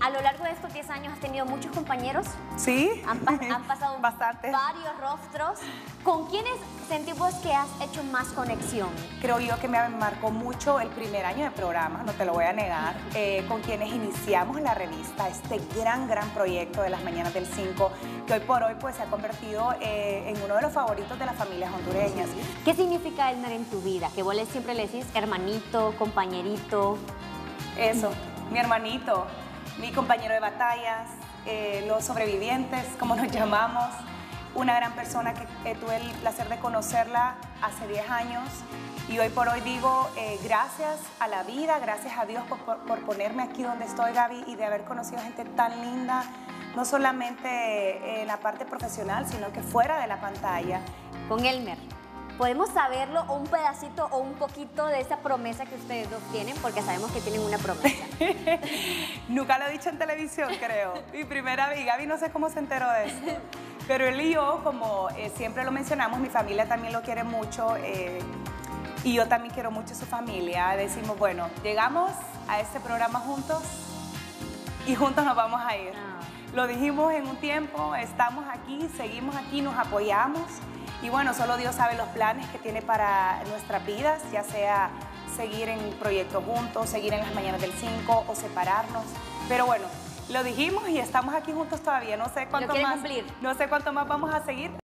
A lo largo de estos 10 años has tenido muchos compañeros. Sí, Han pasado bastante. varios rostros. ¿Con quiénes sentimos que has hecho más conexión? Creo yo que me marcó mucho el primer año de programa, no te lo voy a negar, con quienes iniciamos la revista, este gran proyecto de las Mañanas del 5, que hoy por hoy pues se ha convertido en uno de los favoritos de las familias hondureñas. ¿Qué significa Elmer en tu vida? Que vos siempre le decís hermanito, compañerito. Eso, mi hermanito, mi compañero de batallas, los sobrevivientes, como nos llamamos, una gran persona que tuve el placer de conocerla hace 10 años y hoy por hoy digo gracias a la vida, gracias a Dios por ponerme aquí donde estoy, Gaby, y de haber conocido gente tan linda, no solamente en la parte profesional, sino que fuera de la pantalla. Con Elmer, ¿podemos saberlo o un pedacito o un poquito de esa promesa que ustedes dos tienen? Porque sabemos que tienen una promesa. Nunca lo he dicho en televisión, creo. Mi primera vez, Gaby no sé cómo se enteró de esto. Pero él y yo, como siempre lo mencionamos, mi familia también lo quiere mucho y yo también quiero mucho a su familia. Decimos, bueno, llegamos a este programa juntos y juntos nos vamos a ir. Lo dijimos en un tiempo, estamos aquí, seguimos aquí, nos apoyamos. Y bueno, solo Dios sabe los planes que tiene para nuestras vidas, ya sea seguir en proyectos juntos, seguir en las Mañanas del 5 o separarnos. Pero bueno, lo dijimos y estamos aquí juntos todavía. No sé cuánto más, no sé cuánto más vamos a seguir.